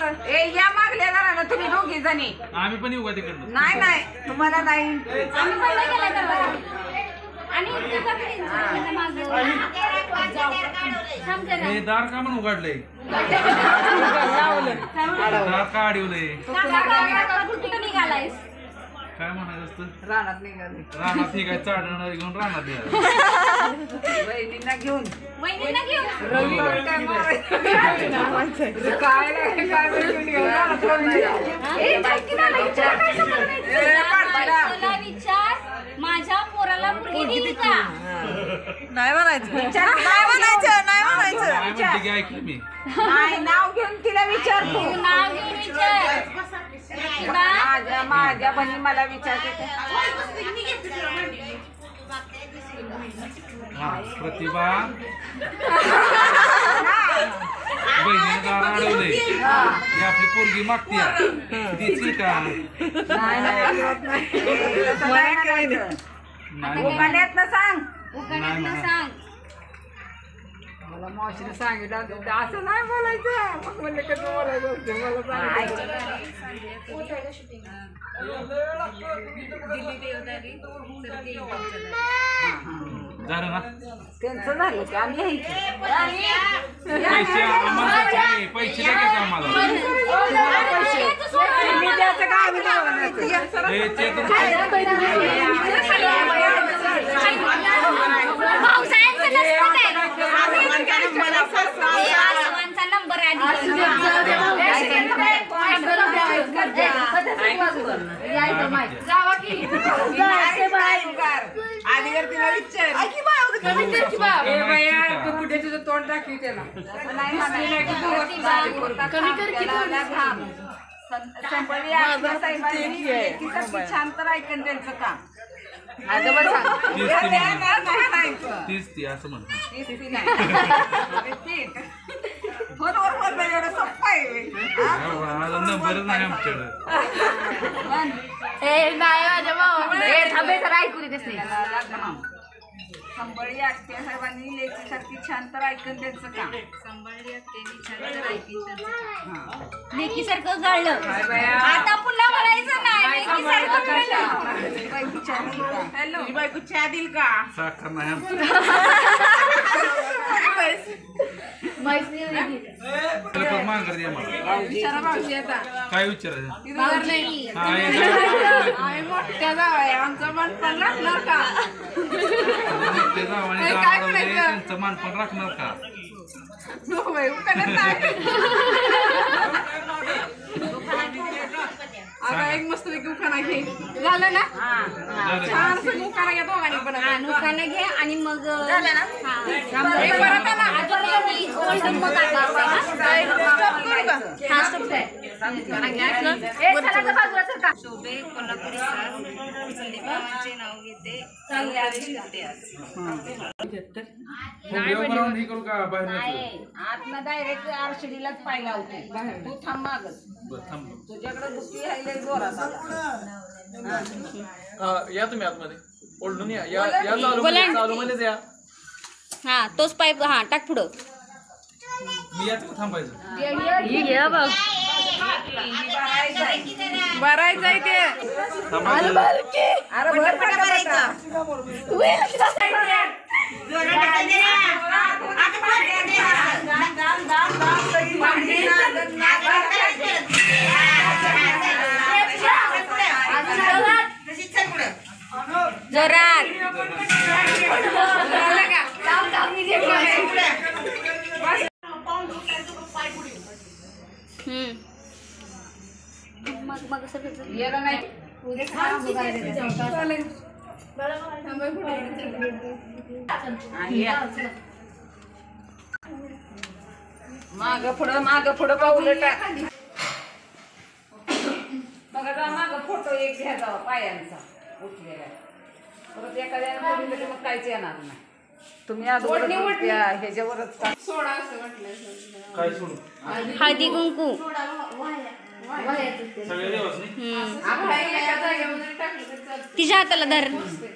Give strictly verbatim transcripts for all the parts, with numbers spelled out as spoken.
ए या मागल्या जरा ना तुम्ही दोघी जणी आम्ही पण येऊ का तिकडनं नाही नाही तुम्हाला नाही आम्ही पहिला गेला आणि हे दार का म्हणून उघडलंय दार का अडवलंय निघालायस काय म्हणायचं असतं रानात निघाले रानात ठीक आहे चाडणं घेऊन रानात निघालं वहिनींना घेऊन वहिनींना घेऊन रविवार काय मारायचं काय नाही काय विचार माझ्या पोराला मुलगी दिली का नाही म्हणायचं नाही म्हणायचं नाही म्हणायचं काय म्हणते की ऐकलं मी नाही नाव घेऊन तिला विचारतो नाव घेऊन विचार माझ्या माझ्या बहिणी मला विचारते हा प्रतिभा बहिणीने दार अडवलंय ही आपली पोरगी मागती तिची का उगाण्यातनं सांग उगाण्यातनं सांग मला मावशीने सांगितलं असं नाही बोलायचं मग म्हणलं कसं बोलायचं असतं मला झालं ना त्यांचं झालं की आम्ही पैसे आम्हाला पैसे द्या आम्हाला नंबर आधी तिला विचार कुठे तुझं तोंड दाखवी त्याला छान तर ऐकन त्यांचं काम तीच ती असं म्हणतो फोनवर बोलणं एवढं सोपं आहे नंबरच नाही आमच्याकडं संबळी आत्या साहेबांनी लेकीसारखी छान तर ऐकून त्यांचं काम संबळी आत्यानी छान तर ऐकून त्यांचं लेकीसारखं गळलं आता पुन्हा म्हणायचं नाही लेकीसारखं गळलं हॅलो बायको चहा देईल का साखर नाही आमचं माघार द्या मला विचारा भाऊजी आता काय विचारायचं आम्ही मोठ्या जाव आहे आमचं मन पण लागणार का मोठे जावाने त्यांचं मान पण राखणार का आता एक मस्त पैकी उखाणा घे झालं ना छान असं उखाणा घ्या दोघांनी पण उखाणा घे आणि मग झालं ना परत आला शोभे कोल्हापुरी सास नाव घेते आतला डायरेक्ट आरशिडीलाच पाहिला होते तू थांब मागच तुझ्याकडे दुसरी राहिले जोरात या तुम्ही आतमध्ये ओढून या या चालू मध्येच या हा तोच पाईप हा टाक पुढं मी यात थांबायचं भरायचं आहे ते अरे भर भरायचं जोरात मग मग येणं नाही माग पुढं माग पुढं पाऊलं टाक मग माग फोटो एक घ्या जावा पायांचा उठलेला परत एखाद्याने बोललं की मग काहीच येणार नाही तुम्ही ह्याच्यावरच सोडा असं वाटलं काय सोडू हळदी कुंकू सगळे देवाच नाही तिच्या हाताला धर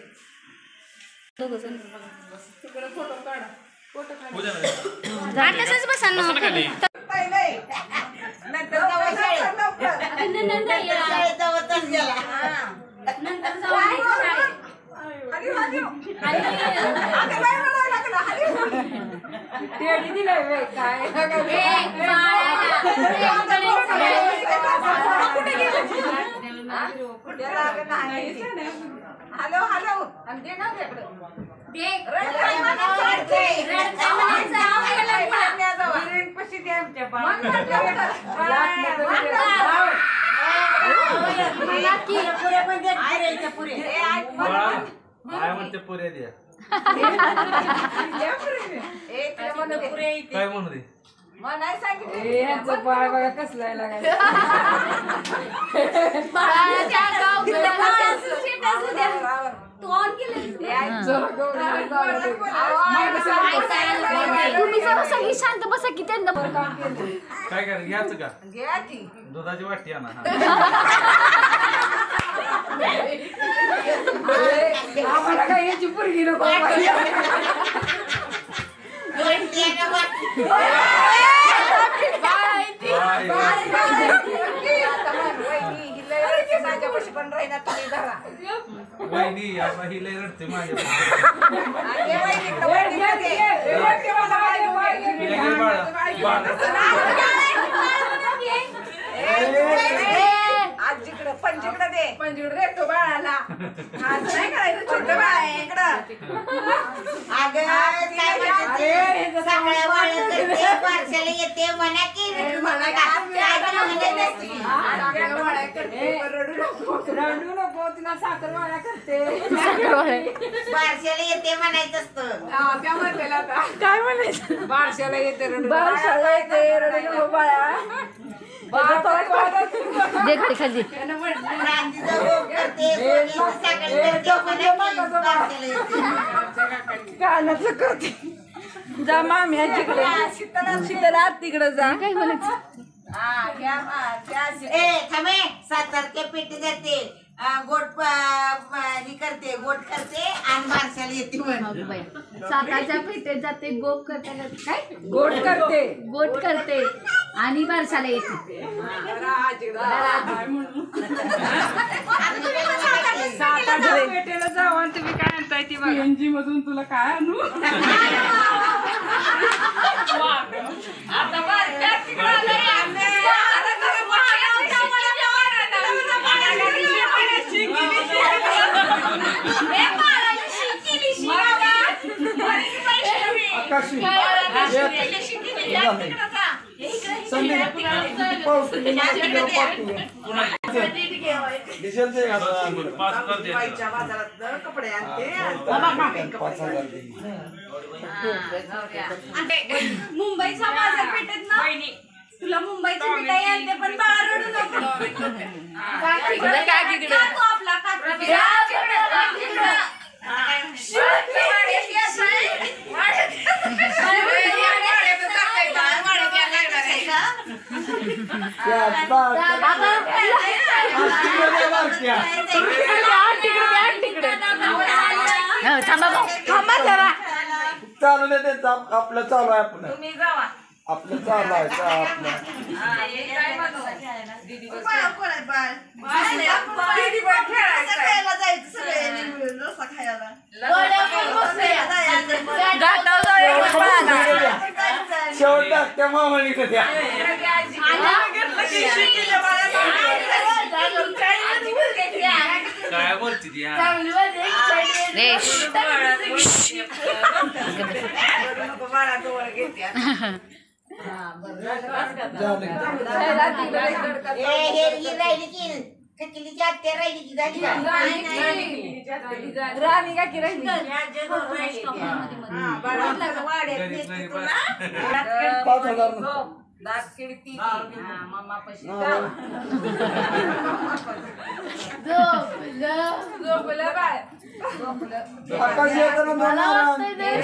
तिकडे फोटो काढा फोटो काढा तसंच बसा ना नंतर जाऊ शाळेत. नंतर या. शाळेत जावतच गेला. नंतर जाऊ शाळेत. टेडी दिलाय बाई, काय ए, बाळाला. हॅलो हॅलो आणि दे ना तिकडं. दे. रडताय म्हणायचं. रडताय म्हणायचं. आम्हाला बोला. विरणपाशी दे आमच्या बाळा. मला की. काय म्हणते पुऱ्या द्या काय म्हणू दे बाळ बघा कसलाय लागायचं. बाळाच्या गावकडे बाळाचं शेत असू द्या. तू ऑन केलं. तुम्ही जरा सगळी शांत बसा की त्यांना काय कर घ्यायचं का घ्या की दुधाची वाटी आणा आम्हाला काय याची पोरगी नको. माझ्यापाशी पण राहिना तुम्ही धरा. वहिनी आता ही लय रडते माझ्या आज जिकडं पंजीकडं दे पंजीकडं दे तो बाळाला. आज नाही करायचं छोटं बाळ आहे इकडं. सगळ्या बाळाला येते म्हणा की रडू नको रडू नको तिला साखर वाळा करते. बारशाला येते म्हणायचं असतं. काय म्हणायचं बारशाला येते रडू बारशाला येते रडू नको बाळा. दे खाली खाली. कानाचं करते जा मामी आजीकडे शीतला तिकडे जा. काय म्हणायचं. थांबे सातारच्या पेटी जाते गोट ही करते गोट करते आणि बारशाला येते म्हण. साताच्या पेठेत जाते गोप करते काय गोट करते गोट करते आणि बारशाला येते. सातारच्या पेटेला जाऊ आणि तुम्ही काय आणताय ती एनजी मधून तुला काय आणू. कपडे मुंबईच्या बाजारपेठेत ना तुला मुंबईची मिठाई आणते पण बाळा रडू नको. काकू आपला काकू थांबा जरा चालू नाही त्यांचं आप- आपलं चालू आहे आपलं तुम्ही जावा. आपलं चालू आहे चा- आपलं शेवट त्या मामाने द्या काय बोलते ती राणी का की राहिली पाच हजार दात खिडकी मम्मा पशी झोपलं बाळ झोपलं. आकाश येताना दोन आराम.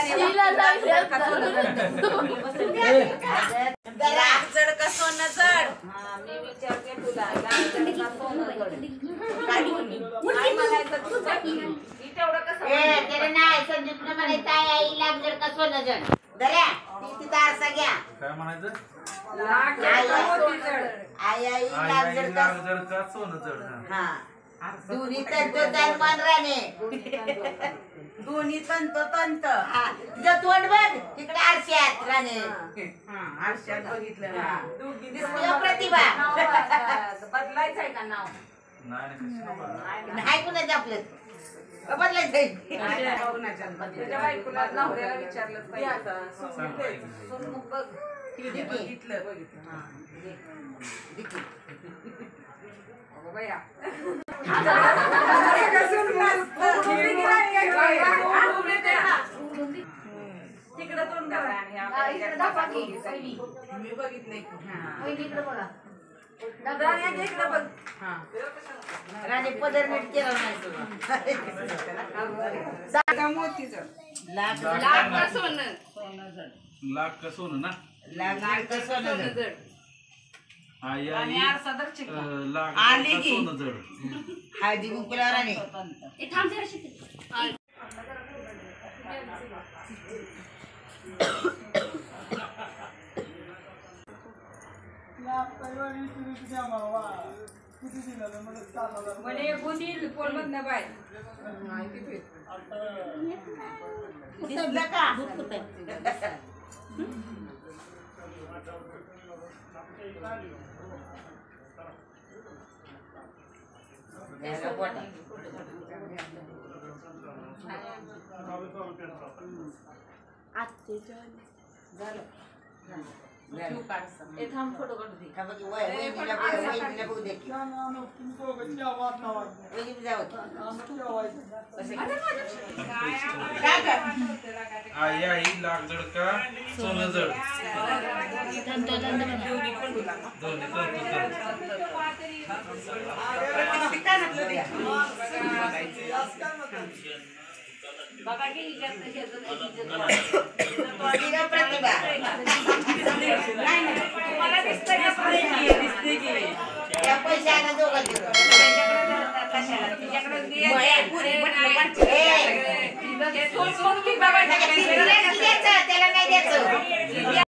जड का सोनं जड मी विचारते तुला जड का सोनं जड काय म्हणायचं तुझं ही तेवढं कसं नाही संदीपने म्हणायचं आई लाग जड का सोनं जड दर्या ती तिथं आरसा घ्या काय म्हणायचं लाख जडका मोती जड. आई आई आई लाग आई जडका लाग जड का सोनं जड हा. हा दोन्ही तंत मान राणे दोन्ही तंत तंत हा तुझं तोंड बघ तिकडे आरशात राणे आरशात बघितलं दिसली प्रतिभा बदलायचं आहे का नाव? नाही नाही कशी नका. नाही कुणाचं आपलं बदलायचंय त्याच्या बायकोला नवऱ्याला विचारलं पाहिजे. सांग बाई. सोनमुख बघ. बघितलं बघितलं. अगं बाया. तिकडं तोंड करा. मी बघितलंय इकडं बघ. राणे पदर नीट केला नाही जडका मोती जड. लाख लाख लाख सोनं. लाख का सोनं ना. लाख जडका सोनं जड. आई आणि आई आरसा दर्शक. अं, लाख आली का की. सोनं जड. हळदी कुंकुला राणे ए, थांब जरा शिकते. म्हणे बुंदी पोल मधनं बाहेर. दिसलं का फोटो काढू दे. का बघ वय वहिनीला बघ वहिनीला बघू दे की वहिनी जावं काय कर आई आई लाख जड का सोनं जड. दोन्ही तंतू जड. बघा की हिच्यात ह्याचं प्रतिभा प्रतिभा मला दिसतंय का? दिसते की. त्या पैशाला दोघं कशाला? तिच्याकडे त्याला नाही द्यायचं